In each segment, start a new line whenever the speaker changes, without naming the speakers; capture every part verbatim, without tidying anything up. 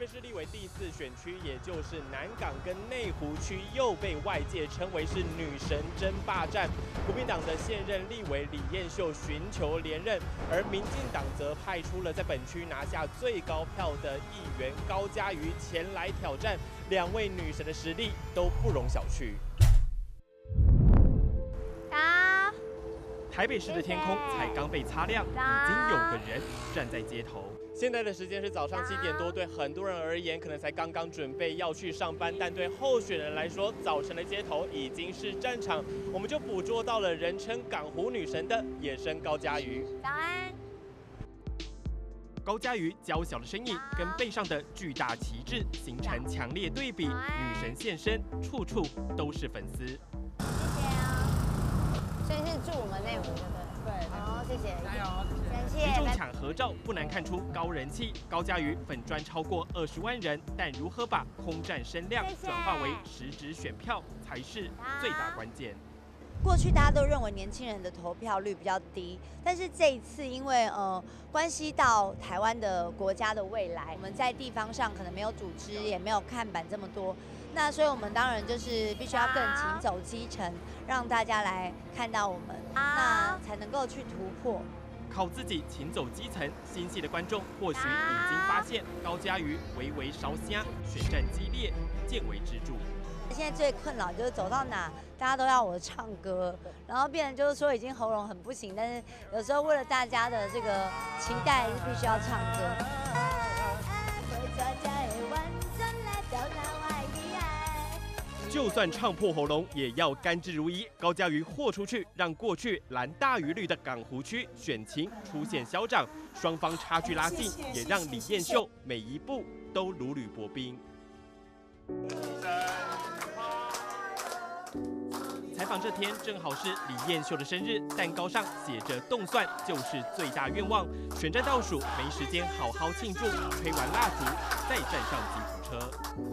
北市立委第四选区，也就是南港跟内湖区，又被外界称为是女神争霸战。国民党的现任立委李彦秀寻求连任，而民进党则派出了在本区拿下最高票的议员高嘉瑜前来挑战，两位女神的实力都不容小觑。
好。
台北市的天空才刚被擦亮，已经有个人站在街头。现在的时间是早上七点多，对很多人而言，可能才刚刚准备要去上班，但对候选人来说，早晨的街头已经是战场。我们就捕捉到了人称港湖女神的野生高嘉瑜。
早安。
高嘉瑜娇小的身影跟背上的巨大旗帜形成强烈对比，女神现身，处处都是粉丝。
所以是住我们内湖，对不对？对。好，谢谢。加油，感谢。
民众抢合照不难看出高人气，高嘉瑜粉专超过二十万人，但如何把空战声量转化为实质选票，才是最大关键。
过去大家都认为年轻人的投票率比较低，但是这一次因为呃关系到台湾的国家的未来，我们在地方上可能没有组织，也没有看板这么多，那所以我们当然就是必须要更勤走基层，让大家来看到我们，那才能够去突破。
靠自己勤走基层，心系的观众或许已经发现高嘉瑜微微烧香，选战激烈，见微知著。
现在最困扰就是走到哪，大家都要我唱歌，然后变成就是说已经喉咙很不行，但是有时候为了大家的这个期待，必须要唱歌。
就算唱破喉咙，也要甘之如饴。高嘉瑜豁出去，让过去蓝大于绿的港湖区选情出现消长，双方差距拉近，也让李彦秀每一步都如履薄冰。 采访这天正好是李彦秀的生日，蛋糕上写着“动算就是最大愿望”。选战倒数，没时间好好庆祝，吹完蜡烛再站上吉普车。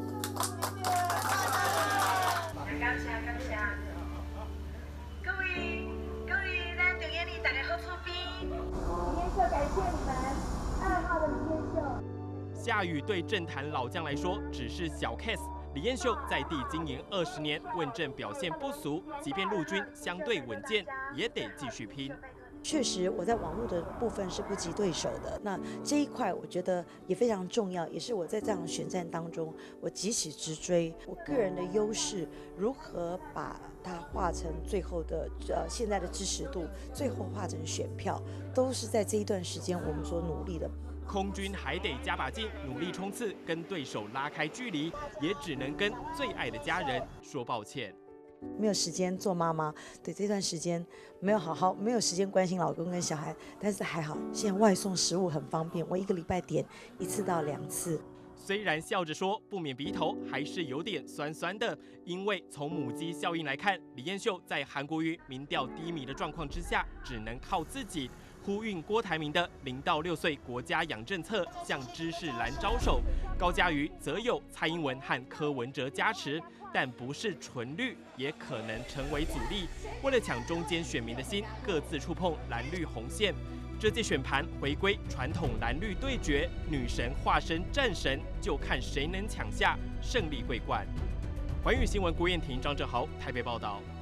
感谢感谢，各位各位咱中央里大家好出兵。李彦秀，感谢你们，二号的李彦秀。
下雨对政坛老将来说只是小 case。 李彦秀在地经营二十年，问政表现不俗，即便陆军相对稳健，也得继续拼。
确实，我在网络的部分是不及对手的。那这一块我觉得也非常重要，也是我在这样的选战当中，我急起直追。我个人的优势如何把它化成最后的呃现在的支持度，最后化成选票，都是在这一段时间我们所努力的。
空军还得加把劲，努力冲刺，跟对手拉开距离，也只能跟最爱的家人说抱歉。
没有时间做妈妈，对这段时间没有好好，没有时间关心老公跟小孩，但是还好，现在外送食物很方便，我一个礼拜点一次到两次。
虽然笑着说，不免鼻头还是有点酸酸的，因为从母鸡效应来看，李彦秀在韩国瑜民调低迷的状况之下，只能靠自己。 呼应郭台铭的零到六岁国家养政策向知识蓝招手，高嘉瑜则有蔡英文和柯文哲加持，但不是纯绿，也可能成为阻力。为了抢中间选民的心，各自触碰蓝绿红线。这届选盘回归传统蓝绿对决，女神化身战神，就看谁能抢下胜利桂冠。环宇新闻郭彦廷、张正豪台北报道。